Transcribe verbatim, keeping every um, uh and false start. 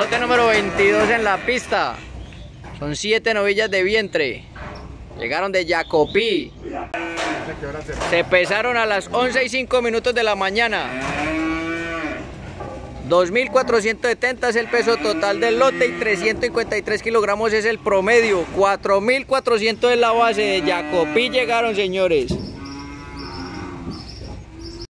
Lote número veintidós en la pista. Son siete novillas de vientre. Llegaron de Jacopí. Se pesaron a las once y cinco minutos de la mañana. dos mil cuatrocientos setenta es el peso total del lote y trescientos cincuenta y tres kilogramos es el promedio. cuatro mil cuatrocientos es la base. De Jacopí llegaron, señores.